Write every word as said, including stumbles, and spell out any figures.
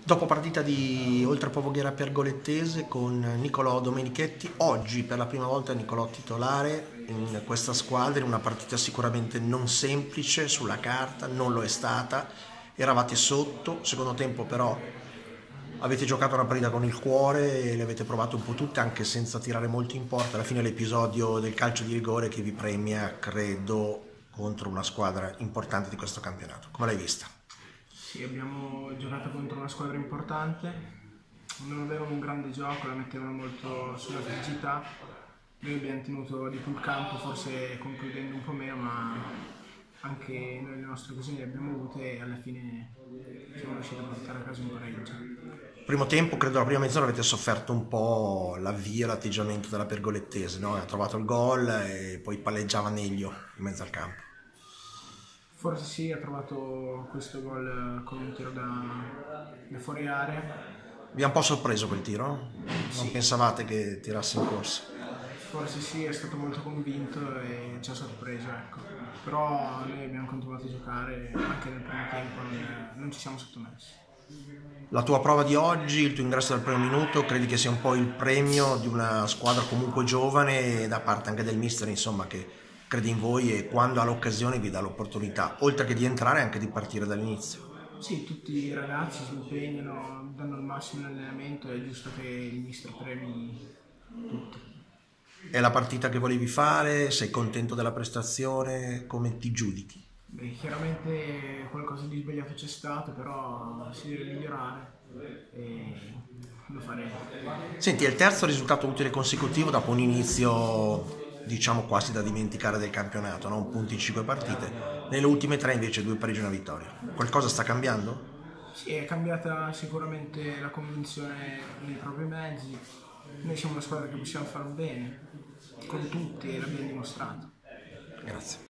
Dopo partita di Oltrepò Pergolettese con Nicolò Domenichetti, oggi per la prima volta Nicolò titolare in questa squadra, in una partita sicuramente non semplice sulla carta, non lo è stata, eravate sotto, secondo tempo però avete giocato una partita con il cuore e le avete provate un po' tutte anche senza tirare molto in porta, alla fine l'episodio del calcio di rigore che vi premia, credo, contro una squadra importante di questo campionato. Come l'hai vista? Sì, abbiamo giocato contro una squadra importante, non avevano un grande gioco, la mettevano molto sulla fisicità, noi abbiamo tenuto di più il campo, forse concludendo un po' meno, ma anche noi le nostre occasioni le abbiamo avute e alla fine siamo riusciti a portare a casa un pareggio. Primo tempo, credo la prima mezz'ora avete sofferto un po' l'avvio, l'atteggiamento della Pergolettese, no? Ha trovato il gol e poi palleggiava Neglio in mezzo al campo. Forse sì, ha trovato questo gol con un tiro da, da fuori area. Vi ha un po' sorpreso quel tiro? Non Sì. pensavate che tirasse in corsa? Forse sì, è stato molto convinto e ci ha sorpreso, ecco. Però noi abbiamo continuato a giocare anche nel primo tempo, non, non ci siamo sottomessi. La tua prova di oggi, il tuo ingresso dal primo minuto, credi che sia un po' il premio di una squadra comunque giovane da parte anche del mister, insomma, che crede in voi e quando ha l'occasione vi dà l'opportunità, oltre che di entrare anche di partire dall'inizio? Sì, tutti i ragazzi si impegnano, danno il massimo in allenamento, è giusto che il mister premi tutti. È la partita che volevi fare? Sei contento della prestazione? Come ti giudichi? Beh, chiaramente qualcosa di sbagliato c'è stato, però si deve migliorare e lo faremo. Senti, è il terzo risultato utile consecutivo dopo un inizio, diciamo, quasi da dimenticare del campionato, no? Un punto in cinque partite. Nelle ultime tre invece due pareggi e una vittoria. Qualcosa sta cambiando? Sì, è cambiata sicuramente la convinzione nei propri mezzi. Noi siamo una squadra che possiamo far bene con tutti e l'abbiamo dimostrato. Grazie.